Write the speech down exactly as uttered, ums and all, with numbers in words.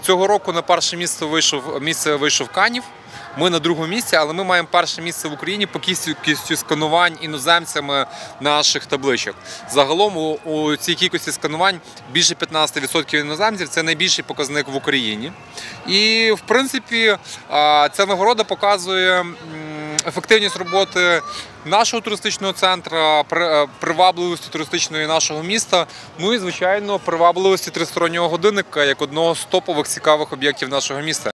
Цього року на перше місце вийшов, місце вийшов Канів. Ми на другому місці, але ми маємо перше місце в Україні по кількості сканувань іноземцями наших табличок. Загалом у, у цій кількості сканувань більше п'ятнадцять відсотків іноземців – це найбільший показник в Україні. І, в принципі, ця нагорода показує ефективність роботи нашого туристичного центру, привабливості туристичної нашого міста, ну і, звичайно, привабливості тристороннього годинника як одного з топових цікавих об'єктів нашого міста.